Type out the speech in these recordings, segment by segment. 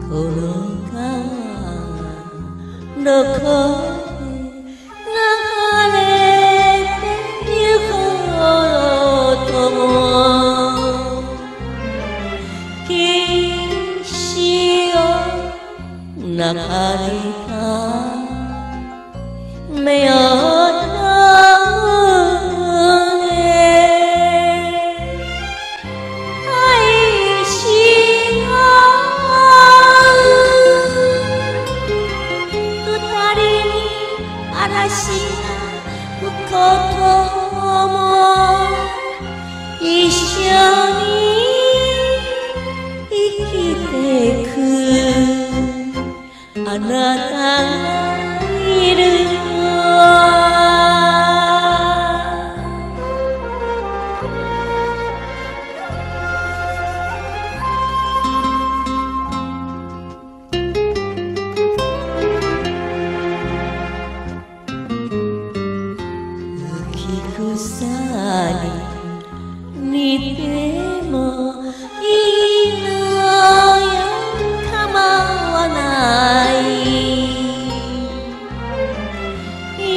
この川どこへ流れてゆこうとも岸を流れた目を嵐が吹くことも一緒に生きてくあなたがいる草に似てもいいのよ構わない夢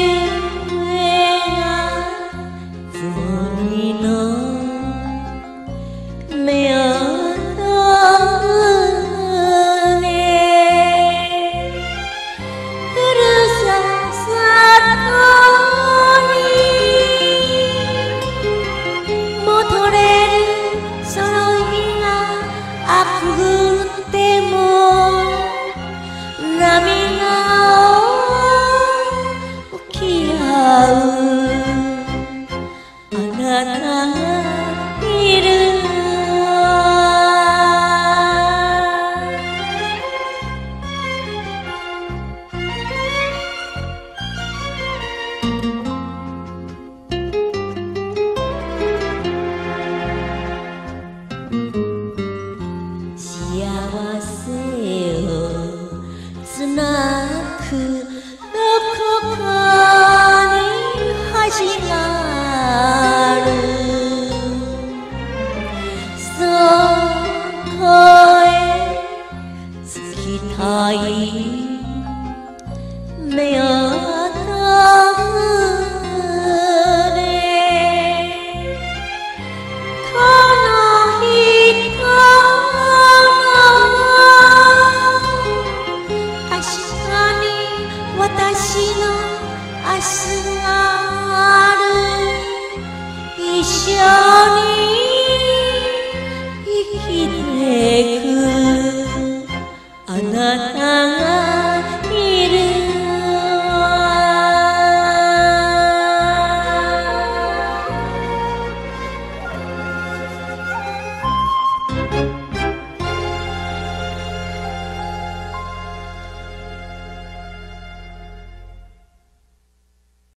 がつもりの目を閉じふるさと幸せをつなぐどこかに橋があるそこへ着きたい目を閉じこの人私の明日がある一緒に生きてくあなたが